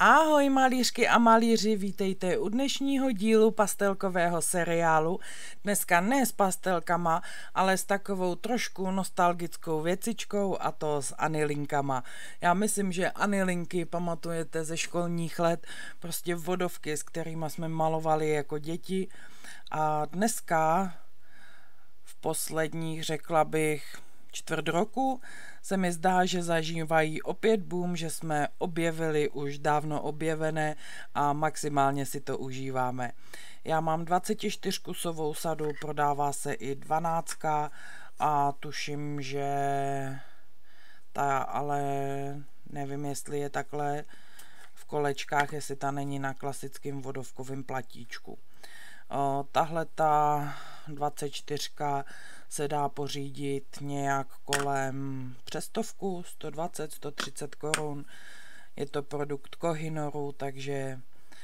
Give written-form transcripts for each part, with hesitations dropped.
Ahoj malířky a malíři, vítejte u dnešního dílu pastelkového seriálu. Dneska ne s pastelkama, ale s takovou trošku nostalgickou věcičkou, a to s anilinkama. Já myslím, že anilinky pamatujete ze školních let, prostě vodovky, s kterými jsme malovali jako děti. A dneska v posledních, řekla bych, čtvrt roku se mi zdá, že zažívají opět boom, že jsme objevili už dávno objevené a maximálně si to užíváme. Já mám 24kusovou sadu, prodává se i 12 a tuším, že ta, ale nevím, jestli je takhle v kolečkách, jestli ta není na klasickém vodovkovém platíčku. Tahle ta 24 se dá pořídit nějak kolem přes 100, 120, 130 korun. Je to produkt Kohinoru, takže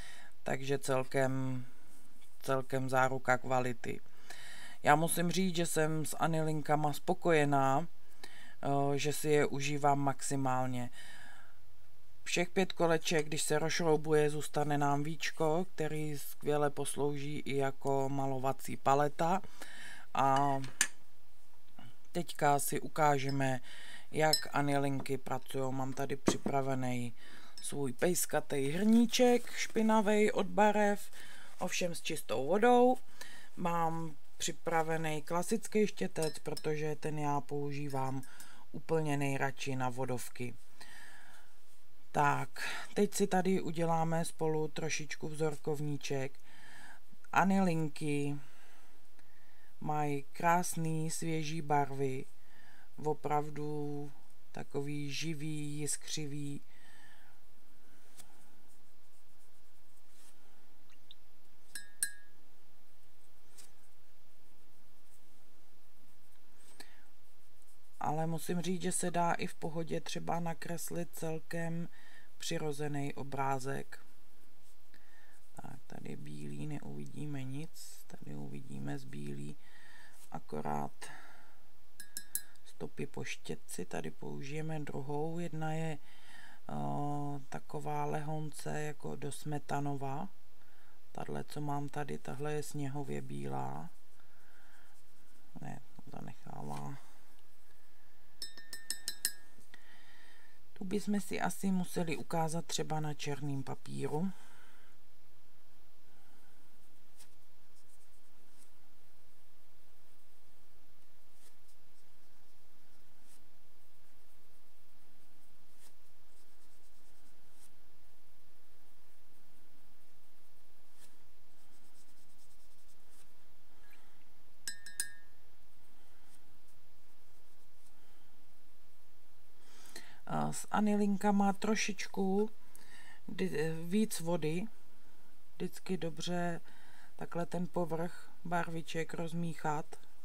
celkem záruka kvality. Já musím říct, že jsem s anilinkama spokojená, že si je užívám maximálně. Všech 5 koleček, když se rozšroubuje, zůstane nám víčko, který skvěle poslouží i jako malovací paleta. A teďka si ukážeme, jak anilinky pracují. Mám tady připravený svůj pejskatý hrníček, špinavý od barev, ovšem s čistou vodou. Mám připravený klasický štětec, protože ten já používám úplně nejradši na vodovky. Tak, teď si tady uděláme spolu trošičku vzorkovníček. Anilinky mají krásný svěží barvy, opravdu takový živý, jiskřivý. Ale musím říct, že se dá i v pohodě třeba nakreslit celkem přirozený obrázek. Tak, tady bílý neuvidíme nic, tady uvidíme z bílý akorát stopy po štětci. Tady použijeme druhou, jedna je taková lehonce jako do smetanova. Tahle, co mám tady, tahle je sněhově bílá. Ne, to zanechává. Tu bychom si asi museli ukázat třeba na černém papíru. S anilinkama trošičku víc vody, vždycky dobře takhle ten povrch barviček rozmíchat.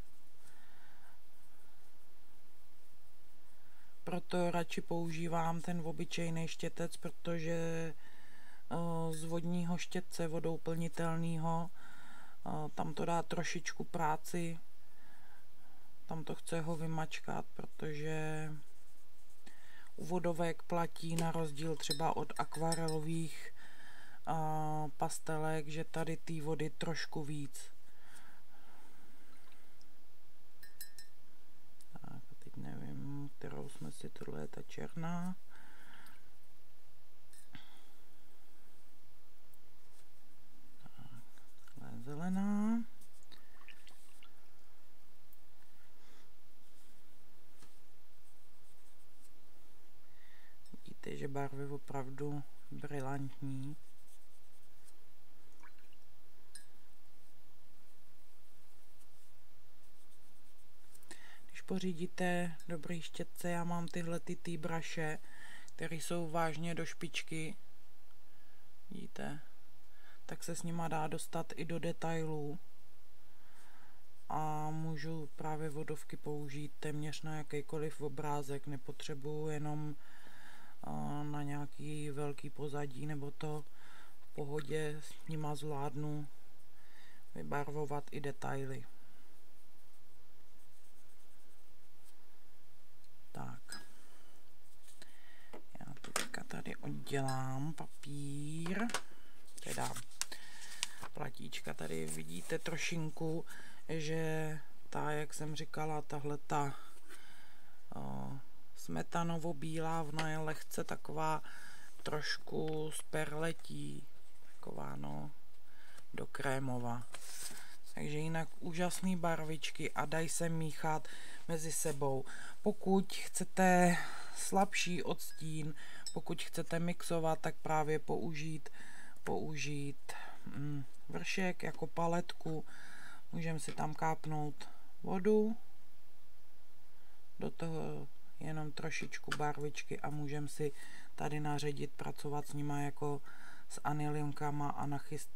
Proto radši používám ten obyčejný štětec, protože z vodního štětce vodou plnitelného tam to dá trošičku práci, tam to chce ho vymačkat, protože u vodovek platí na rozdíl třeba od akvarelových pastelek, že tady té vody trošku víc. Tak, teď nevím, kterou jsme si, tohle je ta černá. Tak, tohle je zelená. Že barvy opravdu brilantní. Když pořídíte dobrý štětce, já mám tyhle ty braše, které jsou vážně do špičky, vidíte, tak se s nima dá dostat i do detailů a můžu právě vodovky použít téměř na jakýkoliv obrázek, nepotřebuju jenom na nějaký velký pozadí, nebo to v pohodě s nima zvládnu vybarvovat i detaily. Tak. Já to teďka tady udělám papír, teda platíčka. Tady vidíte trošinku, že jak jsem říkala, tahleta smetanovo-bílá, ona je lehce taková trošku z perletí, taková do krémova. Takže jinak úžasné barvičky a dají se míchat mezi sebou. Pokud chcete slabší odstín, pokud chcete mixovat, tak právě použít vršek jako paletku. Můžeme si tam kápnout vodu, do toho jenom trošičku barvičky a můžeme si tady naředit, pracovat s nima jako s anilinkama a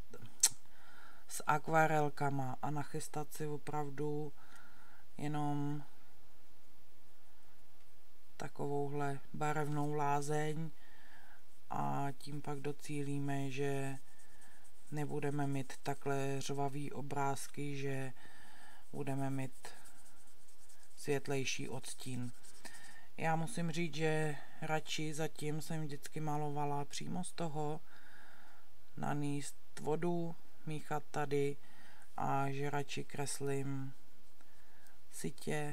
s akvarelkama a nachystat si opravdu jenom takovouhle barevnou lázeň a tím pak docílíme, že nebudeme mít takhle řvavý obrázky, že budeme mít světlejší odstín. Já musím říct, že radši zatím jsem vždycky malovala přímo z toho, naníst vodu, míchat tady a že radši kreslím sytě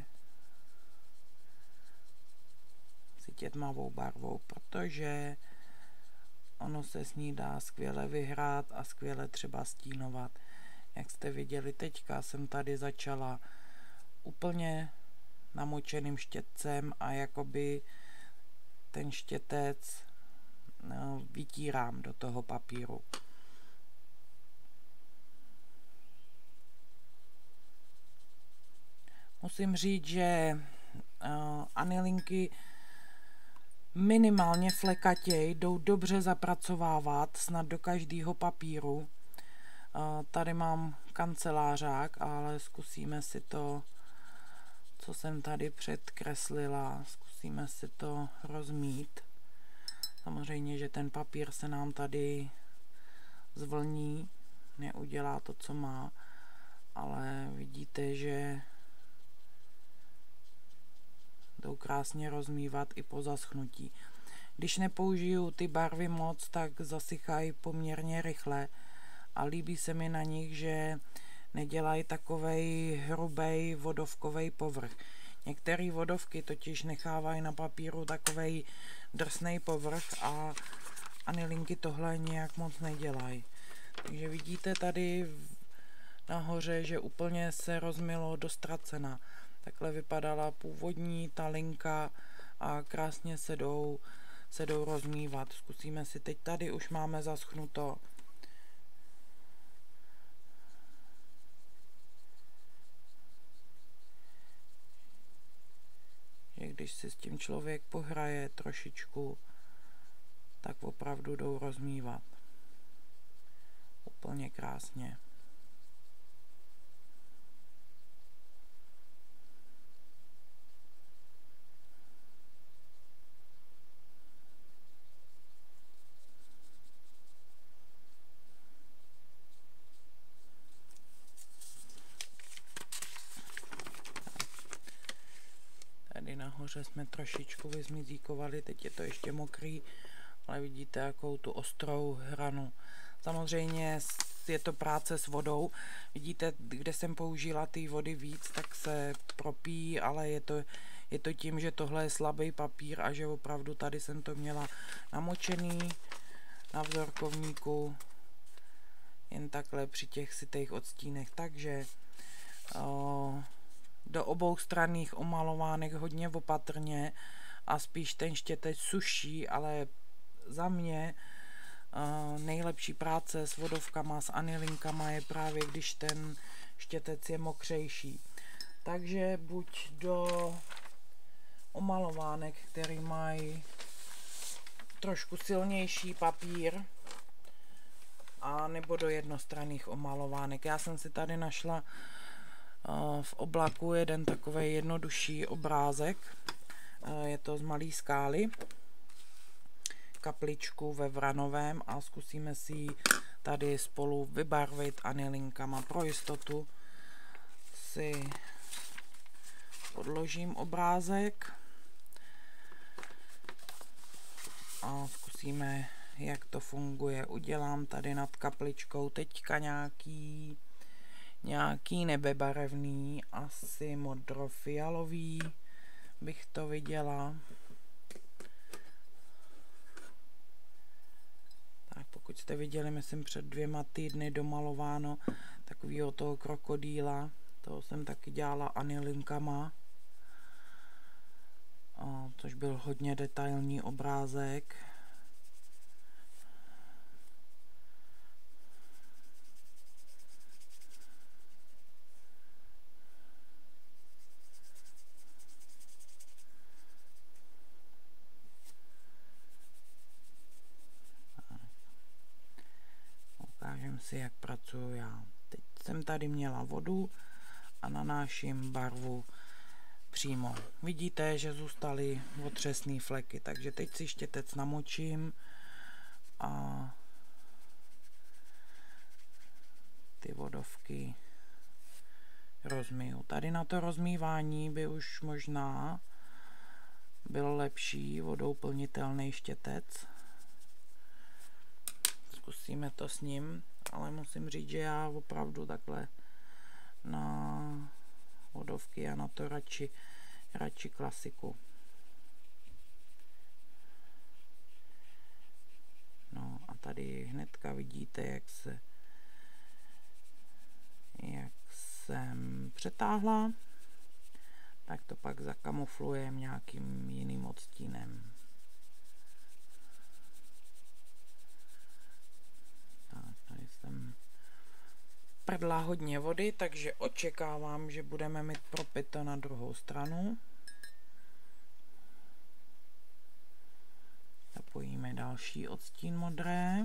tmavou barvou, protože ono se s ní dá skvěle vyhrát a skvěle třeba stínovat. Jak jste viděli, teďka jsem tady začala úplně namočeným štětcem a jakoby ten štětec vytírám do toho papíru. Musím říct, že anilinky minimálně flekatěj jdou dobře zapracovávat snad do každého papíru. Tady mám kancelářák, ale zkusíme si to, co jsem tady předkreslila, zkusíme si to rozmít. Samozřejmě, že ten papír se nám tady zvlní, neudělá to, co má, ale vidíte, že jdou krásně rozmývat i po zaschnutí. Když nepoužiju ty barvy moc, tak zasychají poměrně rychle a líbí se mi na nich, že nedělají takovej hrubej vodovkovej povrch. Některé vodovky totiž nechávají na papíru takovej drsnej povrch a anilinky tohle nějak moc nedělají. Takže vidíte tady nahoře, že úplně se rozmylo do ztracena. Takhle vypadala původní ta linka a krásně se jdou rozmývat. Zkusíme si teď, tady už máme zaschnuto. Že když si s tím člověk pohraje trošičku, tak opravdu jdou rozmývat. Úplně krásně. Tady nahoře jsme trošičku vyzmizíkovali, teď je to ještě mokrý, ale vidíte, jakou tu ostrou hranu. Samozřejmě je to práce s vodou. Vidíte, kde jsem použila ty vody víc, tak se propíjí, ale je to tím, že tohle je slabý papír a že opravdu tady jsem to měla namočený na vzorkovníku jen takhle při těch sytých odstínech. Takže do obou stranných omalovánek hodně opatrně a spíš ten štětec suší, ale za mě nejlepší práce s vodovkama, s anilinkama je právě, když ten štětec je mokřejší. Takže buď do omalovánek, který mají trošku silnější papír, a nebo do jednostranných omalovánek. Já jsem si tady našla v oblaku jeden takový jednodušší obrázek. Je to z malé skály. Kapličku ve vranovém a zkusíme si ji tady spolu vybarvit anilinkama. Pro jistotu si podložím obrázek a zkusím zkusíme, jak to funguje. Udělám tady nad kapličkou teďka nějaký nebebarevný, asi modrofialový bych to viděla. Tak pokud jste viděli, myslím před 2 týdny domalováno takovýho toho krokodýla, toho jsem taky dělala anilinkama, což byl hodně detailní obrázek. Ukážem si, jak pracuju já. Teď jsem tady měla vodu a nanáším barvu přímo. Vidíte, že zůstaly otřesné fleky, takže teď si štětec namočím a ty vodovky rozmiju. Tady na to rozmívání by už možná byl lepší vodou plnitelný štětec. Zkusíme to s ním, ale musím říct, že já opravdu takhle na vodovky a na to radši klasiku. No a tady hnedka vidíte, jak jsem přetáhla, tak to pak zakamuflujem nějakým jiným odstínem. Tak, tady jsem prdla hodně vody, takže očekávám, že budeme mít propito na druhou stranu. Zapojíme další odstín modré.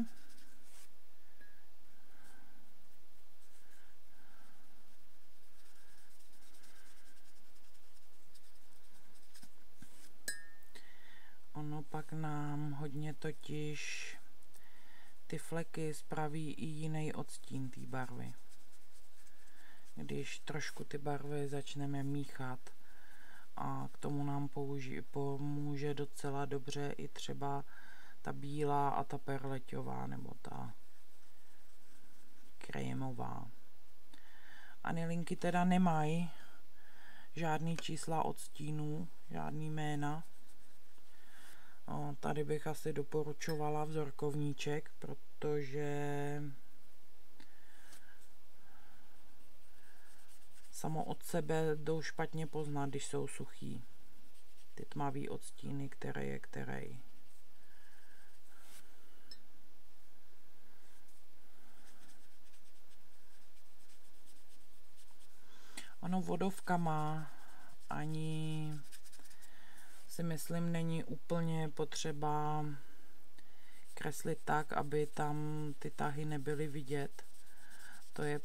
Ono pak nám hodně totiž ty fleky spraví i jiný odstín té barvy. Když trošku ty barvy začneme míchat, a k tomu nám pomůže docela dobře i třeba ta bílá a ta perleťová nebo ta krémová. Anilinky teda nemají žádný čísla odstínů, žádný jména. Tady bych asi doporučovala vzorkovníček, protože samo od sebe jdou špatně poznat, když jsou suchý. Ty tmavý odstíny, který je který. Ono vodovkama ani si myslím není úplně potřeba kreslit tak, aby tam ty tahy nebyly vidět. To je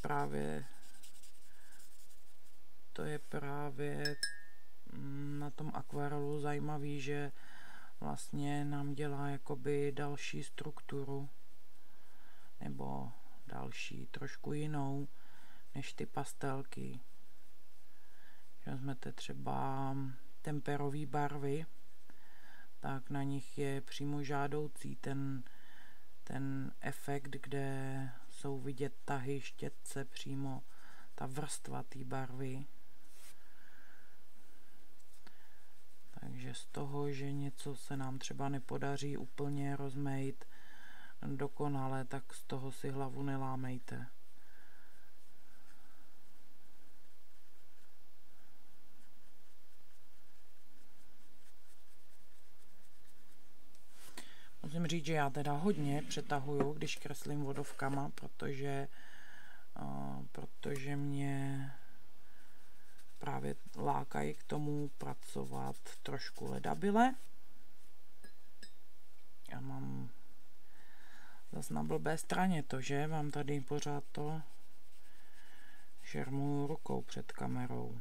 právě na tom akvarelu zajímavý, že vlastně nám dělá jakoby další strukturu nebo další, trošku jinou než ty pastelky. Že vezmete třeba temperové barvy, tak na nich je přímo žádoucí ten efekt, kde jsou vidět tahy, štětce, přímo ta vrstva té barvy. Takže z toho, že něco se nám třeba nepodaří úplně rozmejt dokonale, tak z toho si hlavu nelámejte. Musím říct, že já teda hodně přetahuju, když kreslím vodovkama, protože mě právě lákají k tomu pracovat trošku ledabyle. Já mám zase na blbé straně to, že mám tady pořád to šermuju rukou před kamerou.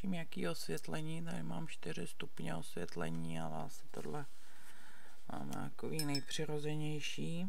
Řeším, jaký osvětlení. Tady mám 4 stupně osvětlení, ale asi tohle máme takový nejpřirozenější.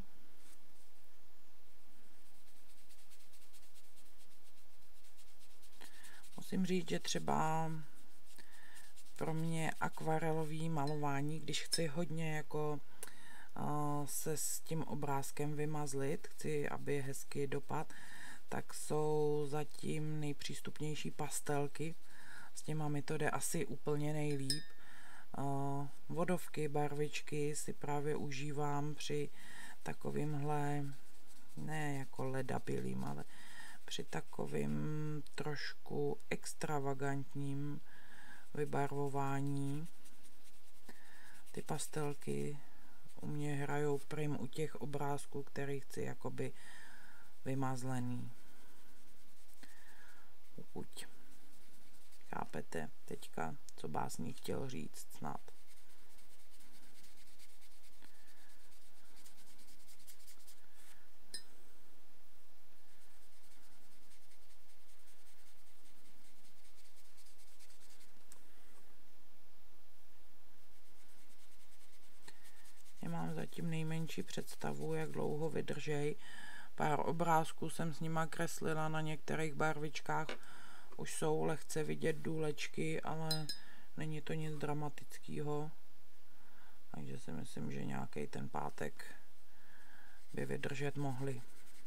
Musím říct, že třeba pro mě akvarelový malování, když chci hodně jako se s tím obrázkem vymazlit, chci, aby hezky dopad, tak jsou zatím nejpřístupnější pastelky. S těma mi to jde asi úplně nejlíp. Vodovky, barvičky si právě užívám při takovýmhle, ne jako ledabilým, ale při takovým trošku extravagantním vybarvování. Ty pastelky u mě hrajou prim u těch obrázků, který chci jakoby vymazlený. Pokud chápete teďka, co básník chtěl říct snad. Nemám zatím nejmenší představu, jak dlouho vydržej. Pár obrázků jsem s nima kreslila na některých barvičkách. Už jsou lehce vidět důlečky, ale není to nic dramatického. Takže si myslím, že nějaký ten pátek by vydržet mohli.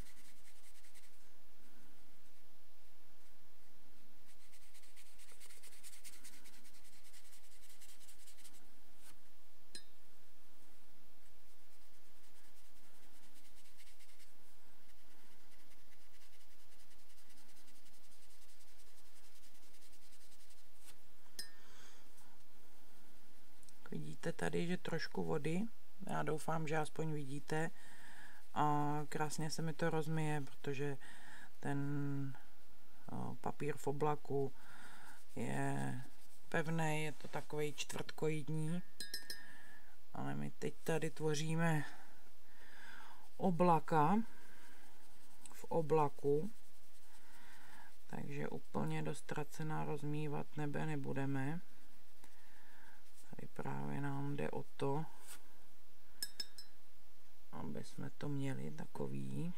Vidíte tady, že trošku vody, já doufám, že aspoň vidíte, a krásně se mi to rozmije, protože ten papír v oblaku je pevný, je to takový čtvrtkoidní, ale my teď tady tvoříme oblaka v oblaku, takže úplně do ztracena rozmývat nebe nebudeme. Tady právě nám jde o to, aby jsme to měli takový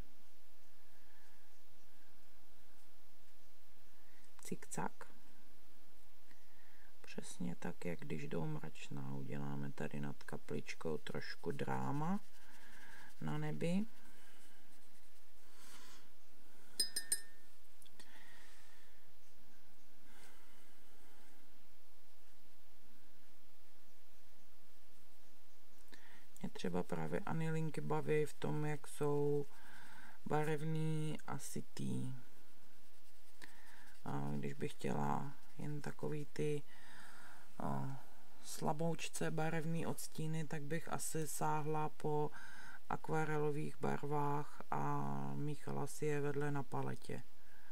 cikcak. Přesně tak, jak když jdou mračná. Uděláme tady nad kapličkou trošku dráma na nebi. Mě třeba právě anilinky baví v tom, jak jsou barevný a sytý. A když bych chtěla jen takový ty slaboučce barevný odstíny, tak bych asi sáhla po akvarelových barvách a míchala si je vedle na paletě.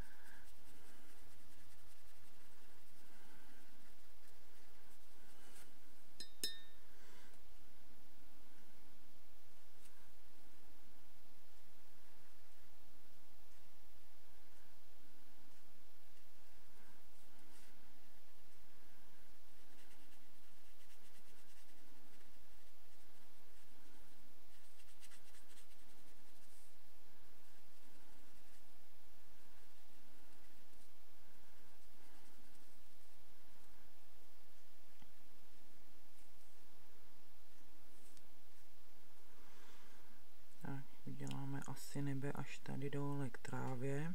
Uděláme asi nebe až tady dole k trávě.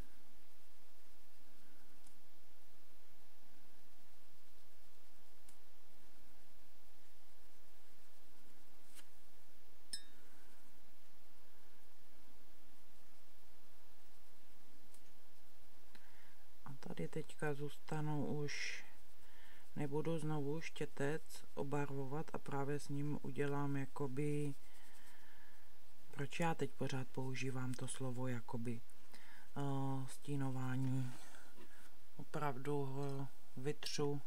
A tady teďka zůstanu už, nebudu znovu štětec obarvovat a právě s ním udělám jakoby, proč já teď pořád používám to slovo jakoby, stínování. Opravdu ho vytřu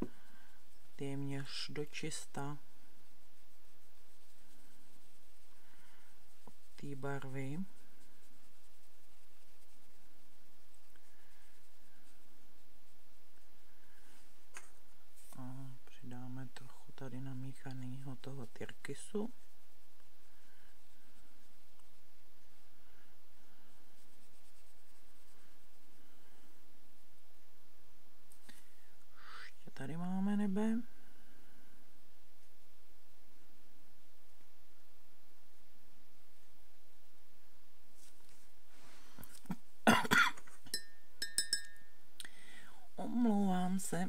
téměř do čista od té barvy. kysu. Ještě tady máme nebe. Omlouvám se.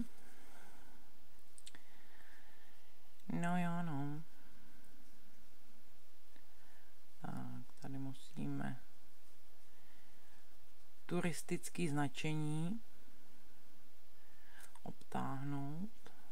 No jo, no. Tak, tady musíme turistické značení obtáhnout.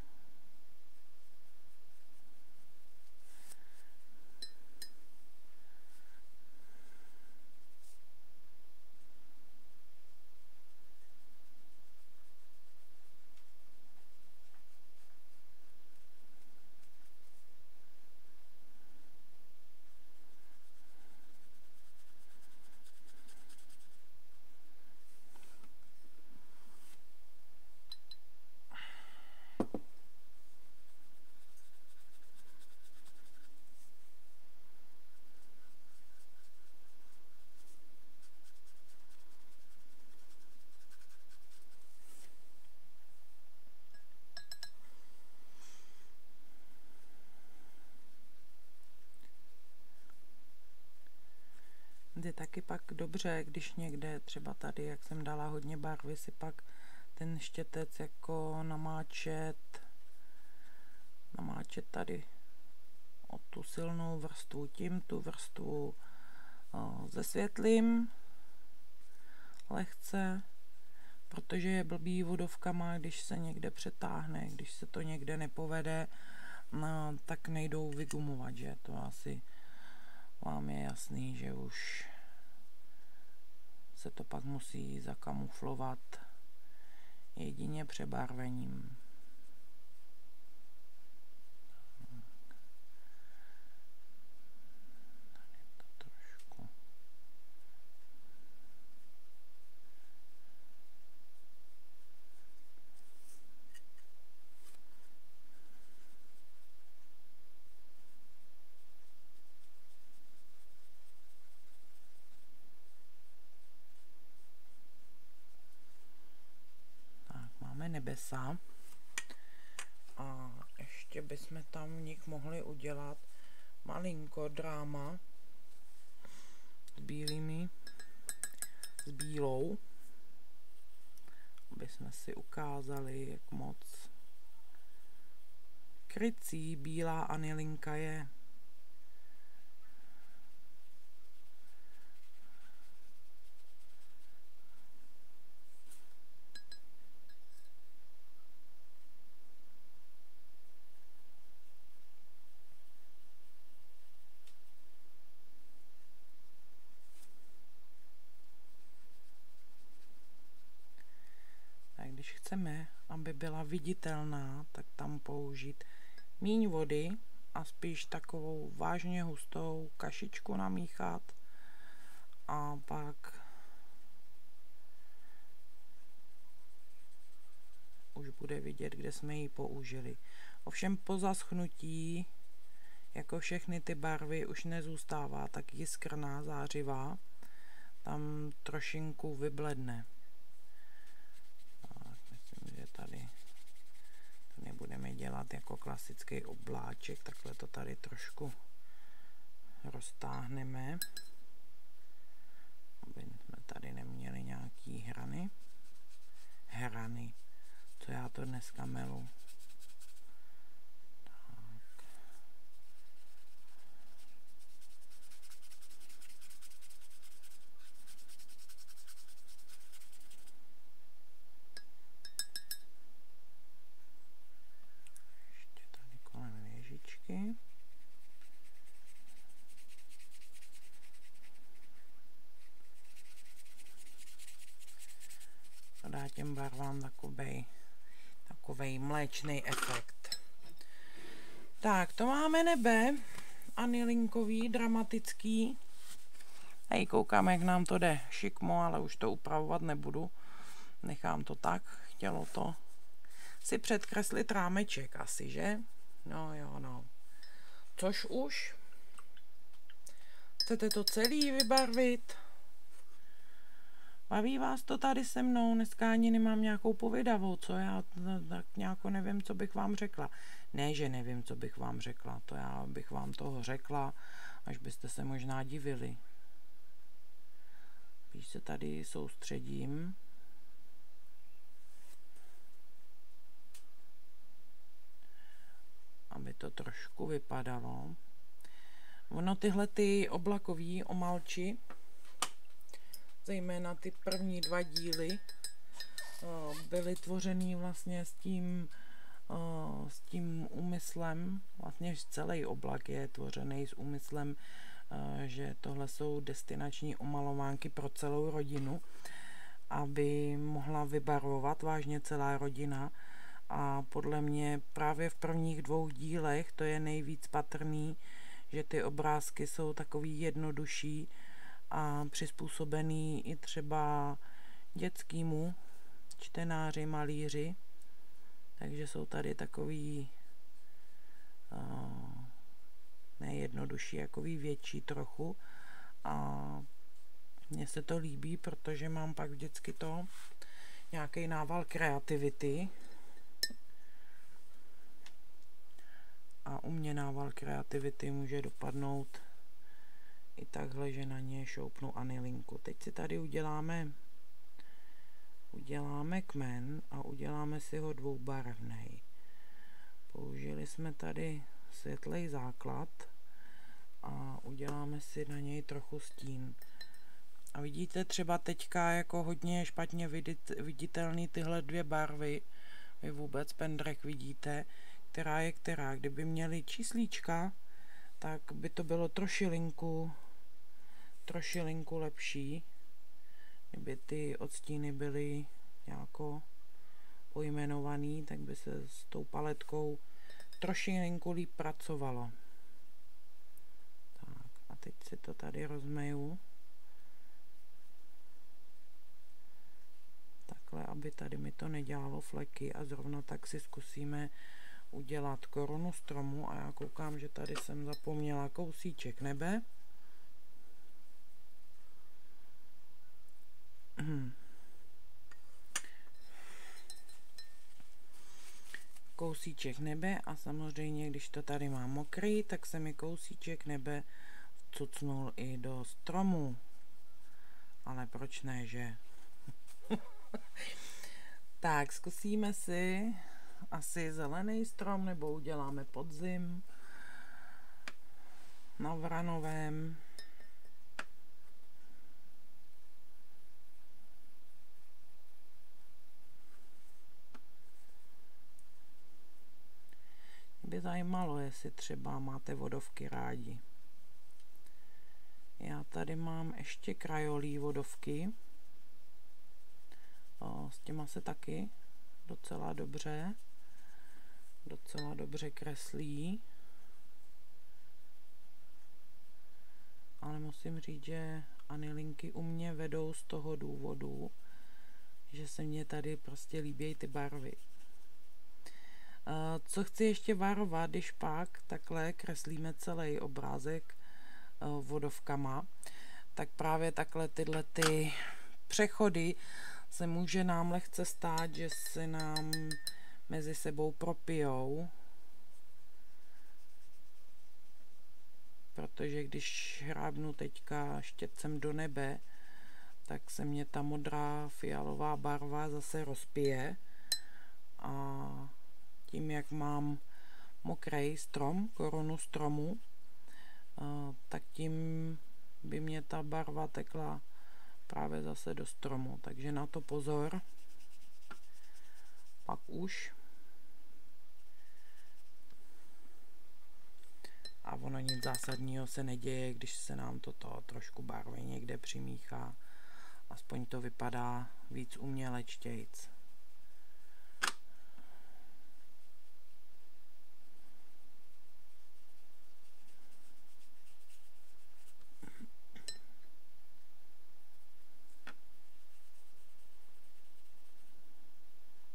Je taky pak dobře, když někde, třeba tady, jak jsem dala hodně barvy, si pak ten štětec jako namáčet tady o tu silnou vrstvu tím, tu vrstvu zesvětlím lehce, protože je blbý vodovkama, když se někde přetáhne, když se to někde nepovede, no, tak nejdou vygumovat, že? To asi vám je jasný, že už se to pak musí zakamuflovat jedině přebarvením. Nebesa a ještě bychom tam v nich mohli udělat malinko dráma s bílými, s bílou, aby jsme si ukázali, jak moc krycí bílá anilinka je. Když chceme, aby byla viditelná, tak tam použít míň vody a spíš takovou vážně hustou kašičku namíchat a pak už bude vidět, kde jsme ji použili. Ovšem po zaschnutí, jako všechny ty barvy, už nezůstává tak jiskrná, zářivá, tam trošinku vybledne. Tady to nebudeme dělat jako klasický obláček, takhle to tady trošku roztáhneme, aby jsme tady neměli nějaký hrany, co já to dneska melu. To dá těm barvám takovej mléčný efekt. Tak, to máme nebe anilinkový, dramatický. Hej, koukám, jak nám to jde šikmo, ale už to upravovat nebudu. Nechám to tak, chtělo to si předkreslit rámeček asi, že? No jo, no. Což už? Chcete to celý vybarvit? Baví vás to tady se mnou? Dneska ani nemám nějakou povídavou, co já tak nějak nevím, co bych vám řekla. Ne, že nevím, co bych vám řekla, to já bych vám toho řekla, až byste se možná divili. Když se tady soustředím, aby to trošku vypadalo. Ono tyhle ty oblakový omalči, zejména ty první 2 díly, byly tvořený vlastně s tím úmyslem, vlastně celý oblak je tvořený s úmyslem, že tohle jsou destinační omalovánky pro celou rodinu, aby mohla vybarvovat vážně celá rodina. A podle mě právě v prvních 2 dílech to je nejvíc patrný, že ty obrázky jsou takový jednodušší a přizpůsobený i třeba dětskému čtenáři, malíři. Takže jsou tady takový nejednodušší, jakový větší trochu. A mně se to líbí, protože mám pak vždycky to nějaký nával kreativity. A u mě nával kreativity může dopadnout i takhle, že na ně šoupnu anilinku. Teď si tady uděláme kmen a uděláme si ho dvoubarevnej. Použili jsme tady světlej základ a uděláme si na něj trochu stín. A vidíte třeba teďka jako hodně špatně viditelný tyhle 2 barvy. Vy vůbec pendrek vidíte, která je která. Kdyby měli číslíčka, tak by to bylo trošilinku lepší. Kdyby ty odstíny byly nějako pojmenovaný, tak by se s tou paletkou trošilinku líp pracovalo. Tak a teď si to tady rozmeju. Takhle, aby tady mi to nedělalo fleky, a zrovna tak si zkusíme udělat korunu stromu a já koukám, že tady jsem zapomněla kousíček nebe. Kousíček nebe a samozřejmě, když to tady mám mokrý, tak se mi kousíček nebe vcucnul i do stromu. Ale proč ne, že? Tak, zkusíme si asi zelený strom, nebo uděláme podzim na vranovém. Mě by zajímalo, jestli třeba máte vodovky rádi. Já tady mám ještě krajolí vodovky. S těma se taky docela dobře kreslí. Ale musím říct, že anilinky u mě vedou z toho důvodu, že se mně tady prostě líbí ty barvy. Co chci ještě varovat, když pak takhle kreslíme celý obrázek vodovkama, tak právě takhle tyhle ty přechody se může nám lehce stát, že se nám mezi sebou propijou, protože když hrábnu teďka štětcem do nebe, tak se mě ta modrá fialová barva zase rozpije a tím, jak mám mokrý strom, korunu stromu, tak tím by mě ta barva tekla právě zase do stromu. Takže na to pozor. Pak už. A ono nic zásadního se neděje, když se nám toto trošku barvy někde přimíchá. Aspoň to vypadá víc umělečtějc.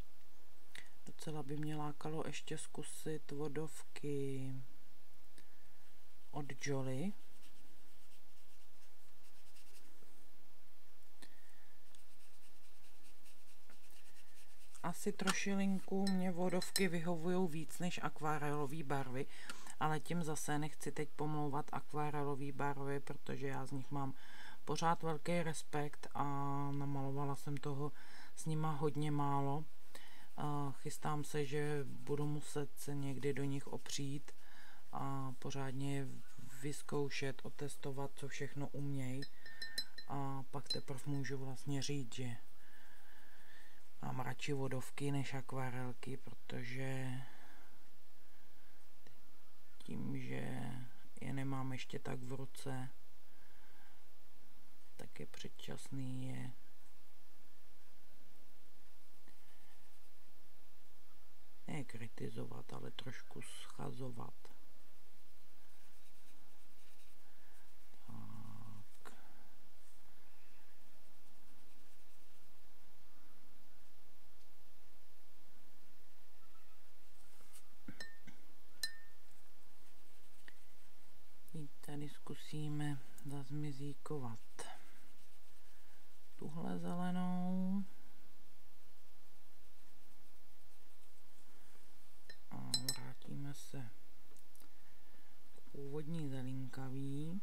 Docela by mě lákalo ještě zkusit vodovky. od Jolly. Asi trošilinku mě vodovky vyhovují víc než akvarelové barvy, ale tím zase nechci teď pomlouvat akvarelové barvy, protože já z nich mám pořád velký respekt a namalovala jsem toho s nima hodně málo. Chystám se, že budu muset se někdy do nich opřít a pořádně vyzkoušet, otestovat, co všechno umějí, a pak teprve můžu vlastně říct, že mám radši vodovky než akvarelky, protože tím, že je nemám ještě tak v ruce, tak je předčasný je ne kritizovat, ale trošku schazovat. Tak. Teď tady zkusíme zazmizíkovat tuhle zelenou. A vrátíme se k původní zelinkavý.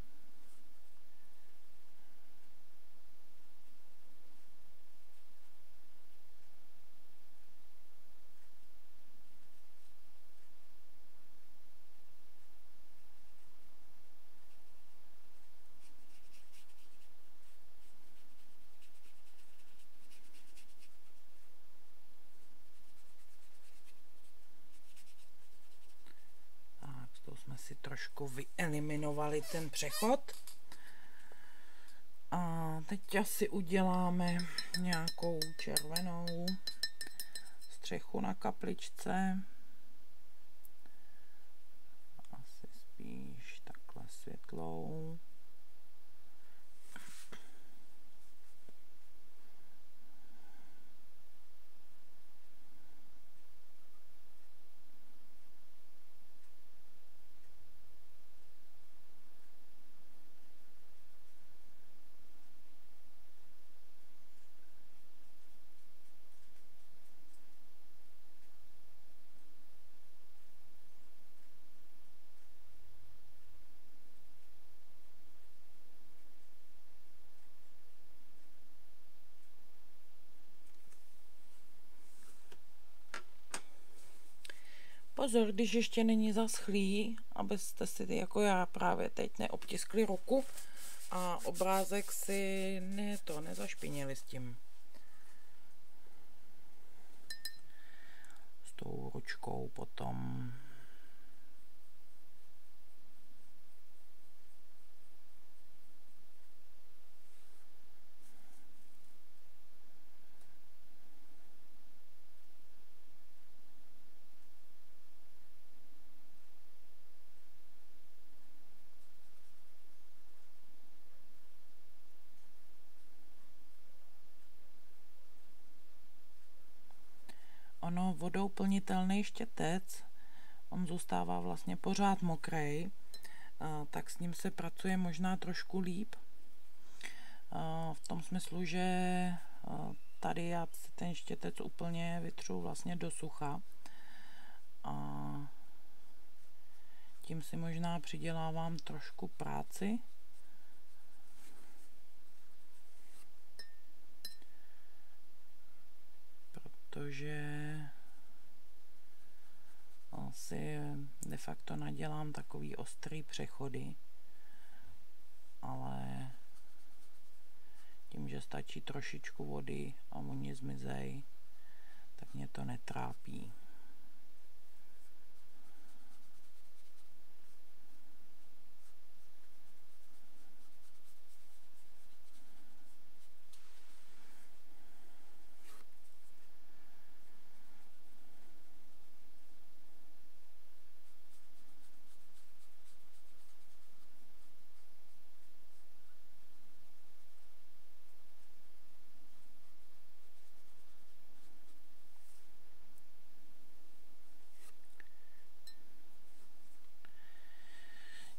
Jsme si trošku vyeliminovali ten přechod. A teď asi uděláme nějakou červenou střechu na kapličce. Asi spíš takhle světlou. Pozor, když ještě není zaschlý, abyste si jako já právě teď neobtiskli ruku a obrázek si nezašpinili s tou ručkou potom. Ono vodou plnitelný štětec, on zůstává vlastně pořád mokrý, tak s ním se pracuje možná trošku líp. V tom smyslu, že tady já ten štětec úplně vytřu vlastně do sucha. A tím si možná přidělávám trošku práci. Protože si de facto nadělám takový ostrý přechody, ale tím, že stačí trošičku vody a oni zmizej, tak mě to netrápí.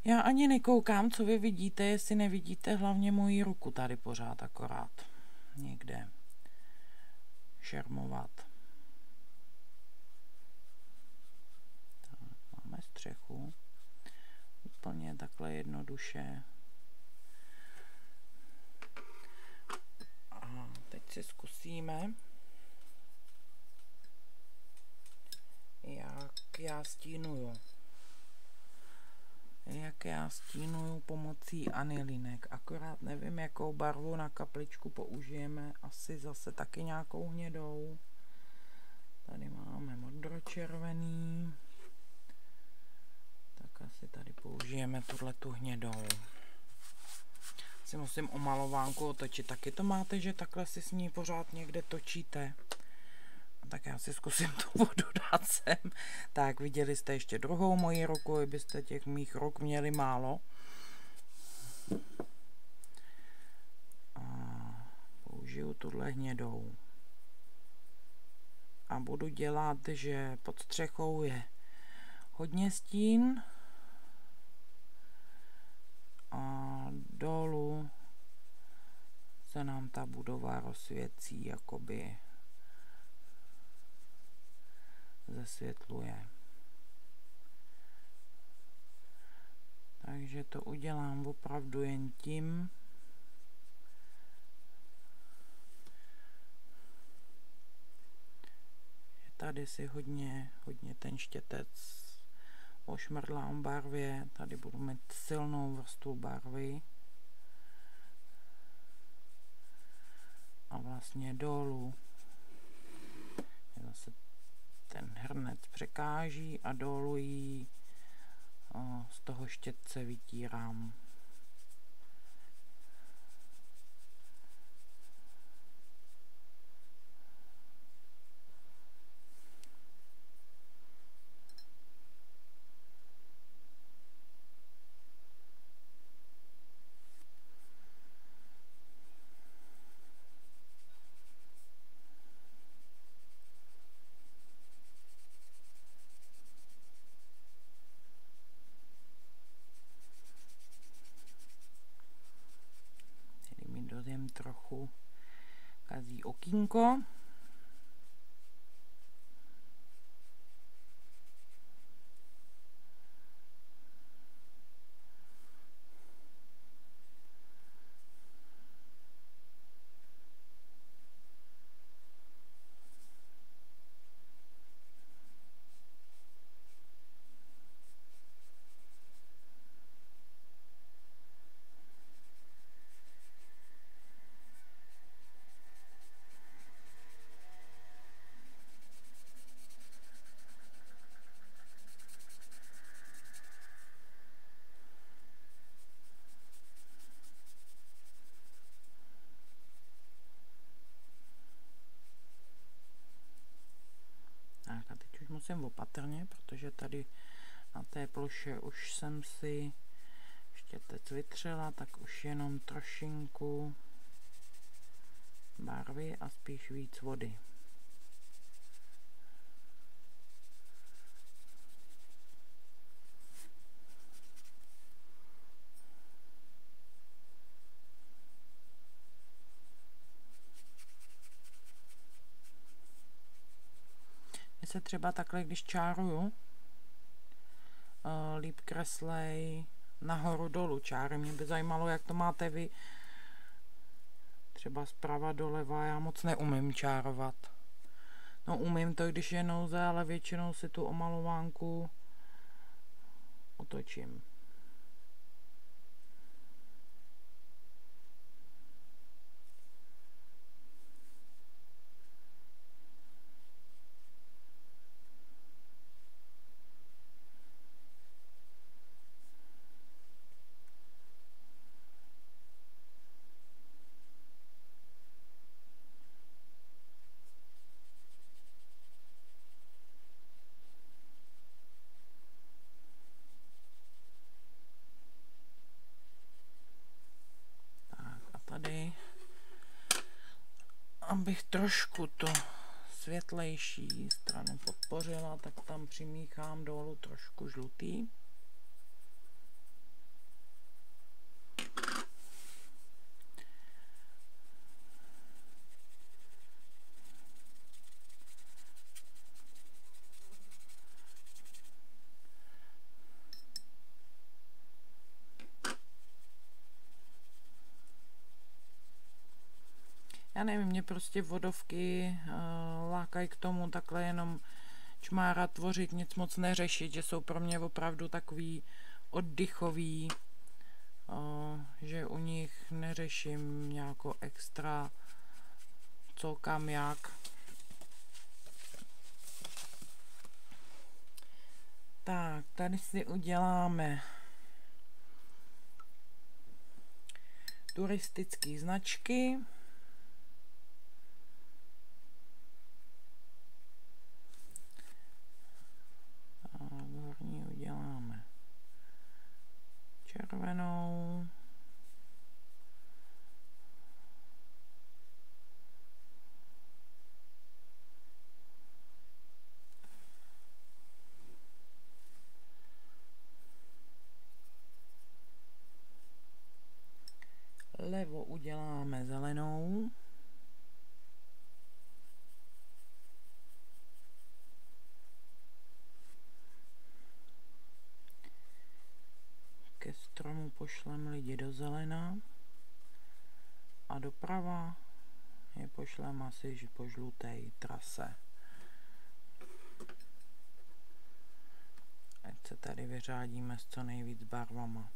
Já ani nekoukám, co vy vidíte, jestli nevidíte hlavně moji ruku tady pořád akorát někde šermovat. Tak, máme střechu. Úplně takhle jednoduše. A teď si zkusíme, jak já stínuju. Pomocí anilinek. Akorát nevím, jakou barvu na kapličku použijeme. Asi zase taky nějakou hnědou. Tady máme modročervený. Tak asi tady použijeme tuhletu hnědou. Si musím o malovánku otočit. Taky to máte, že takhle si s ní pořád někde točíte. Tak já si zkusím tu vodu dát sem. Tak, viděli jste ještě druhou moji ruku, kdybyste těch mých ruk měli málo. A použiju tuhle hnědou. A budu dělat, že pod střechou je hodně stín. A dolů se nám ta budova rozsvěcí, jakoby zesvětluje. Takže to udělám opravdu jen tím, že tady si hodně ten štětec ošmrdlám barvě. Tady budu mít silnou vrstvu barvy. A vlastně dolů zase ten hrnec překáží a dolů ji z toho štětce vytírám. Trochu kazí okýnko. Musím opatrně, protože tady na té ploše už jsem si štětec vytřela, tak už jenom trošinku barvy a spíš víc vody. Se třeba takhle, když čáruju, líp kreslej nahoru dolů čáry. Mě by zajímalo, jak to máte vy. Třeba zprava doleva, já moc neumím čárovat. No umím to, když je nouze, ale většinou si tu omalovánku otočím. Abych trošku to světlejší stranu podpořila, tak tam přimíchám dolů trošku žlutý. Já nevím, mě prostě vodovky lákají k tomu takhle jenom čmárat, tvořit, nic moc neřešit, že jsou pro mě opravdu takový oddychový, že u nich neřeším nějako extra co kam jak. Tak, tady si uděláme turistické značky. A horní uděláme červenou. Levo uděláme zelenou. Ke stromu pošlem lidi do zelena a doprava je pošlem asi po žluté trase. Ať se tady vyřádíme s co nejvíc barvama.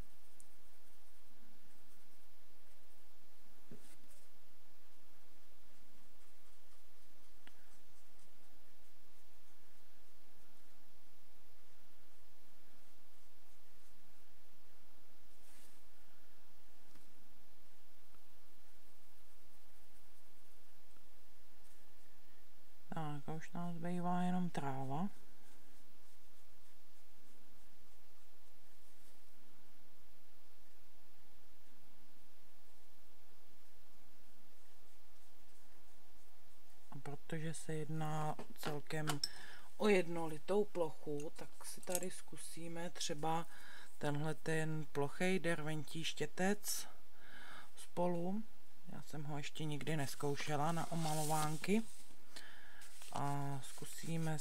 Tak a už nám zbývá jenom tráva. A protože se jedná celkem o jednolitou plochu, tak si tady zkusíme třeba tenhle ten plochý derventí štětec spolu. Já jsem ho ještě nikdy neskoušela na omalovánky. A zkusíme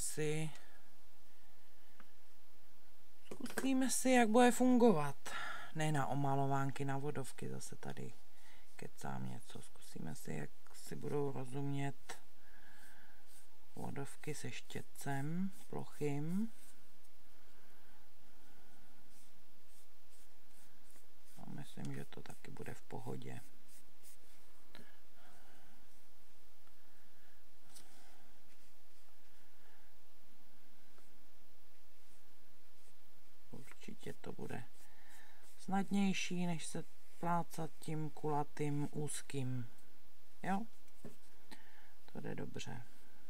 si, jak bude fungovat. Ne na omalovánky, na vodovky, zase tady kecám něco. Zkusíme si, jak si budou rozumět vodovky se štětcem plochým. A myslím, že to taky bude v pohodě. Určitě to bude snadnější, než se plácat tím kulatým úzkým. Jo? To jde dobře.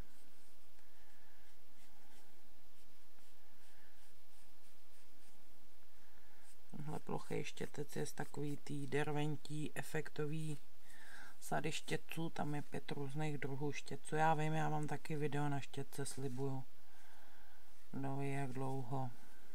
Tenhle plochý štětec je z takový tý derventí efektový sady štětců, tam je 5 různých druhů štětců. Já vím, já mám taky video na štětce, slibuju. Kdo ví, jak dlouho.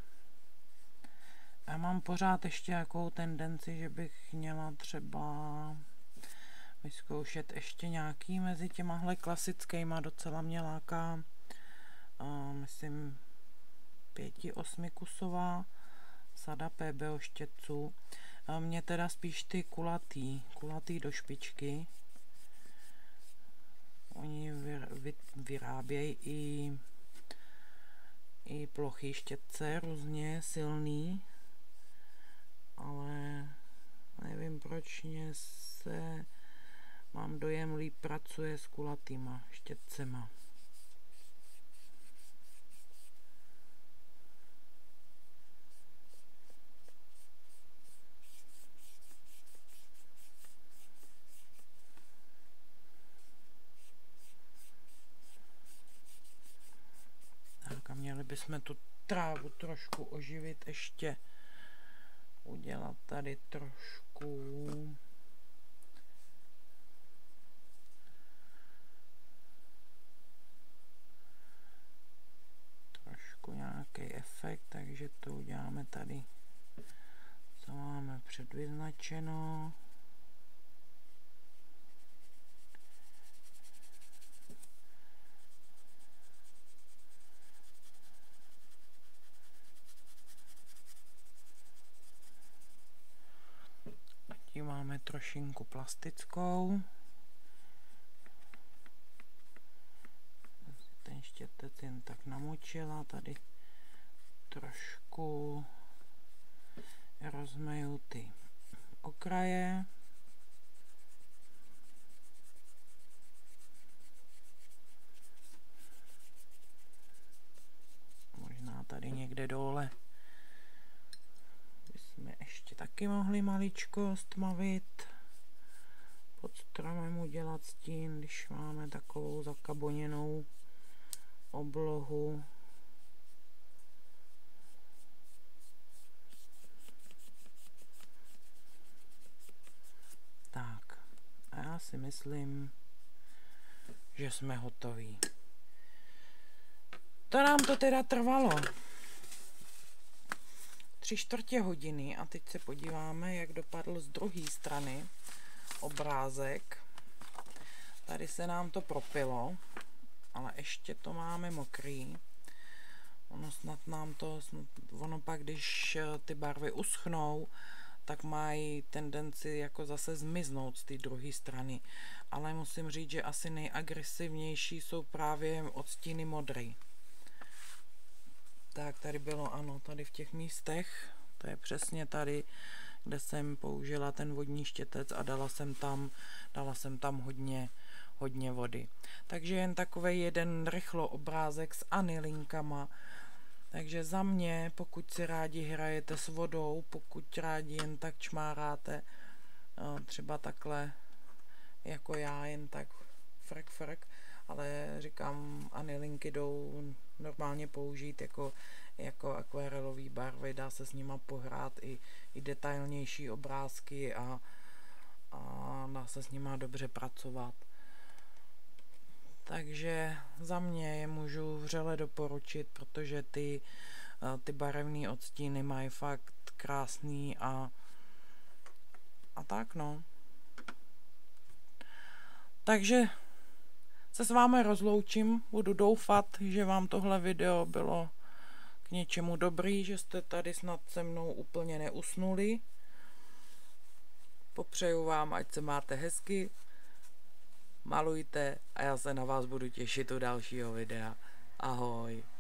Já mám pořád ještě jakou tendenci, že bych měla třeba vyzkoušet ještě nějaký mezi těmahle klasickýma, docela mě láká, myslím 5-8 kusová sada PBO štětců. Mě teda spíš ty kulatý do špičky. Oni vyrábějí i plochý štětce, různě silný, ale nevím, proč mě se, mám dojem, líp pracuje s kulatýma štětcema. Tak a měli bychom tu trávu trošku oživit ještě. Udělat tady trošku nějaký efekt, takže to uděláme tady, co máme předvyznačeno. Máme trošinku plastickou. štětec jen tak namočila, tady trošku rozmeju ty okraje. Možná tady někde dole bychom ještě taky mohli maličko stmavit. Pod stromem udělat stín, když máme takovou zakaboněnou oblohu. Tak, a já si myslím, že jsme hotoví. To nám to teda trvalo 3/4 hodiny a teď se podíváme, jak dopadl z druhé strany obrázek. Tady se nám to propilo, ale ještě to máme mokrý. Ono pak, když ty barvy uschnou, tak mají tendenci jako zase zmiznout z té druhé strany. Ale musím říct, že asi nejagresivnější jsou právě odstíny modrý. Tak tady bylo, ano, tady v těch místech, to je přesně tady, kde jsem použila ten vodní štětec a dala jsem tam hodně vody. Takže jen takový jeden rychlo obrázek s anilinkama. Takže za mě, pokud si rádi hrajete s vodou, pokud rádi jen tak čmáráte, třeba takhle jako já, jen tak frk, ale říkám, anilinky jdou normálně použít jako akvarelové barvy, dá se s nima pohrát i detailnější obrázky a dá se s nima dobře pracovat. Takže za mě je můžu vřele doporučit, protože ty barevné odstíny mají fakt krásný a tak no. Takže se s vámi rozloučím, budu doufat, že vám tohle video bylo k něčemu dobrý, že jste tady snad se mnou úplně neusnuli. Popřeju vám, ať se máte hezky, malujte a já se na vás budu těšit u dalšího videa. Ahoj.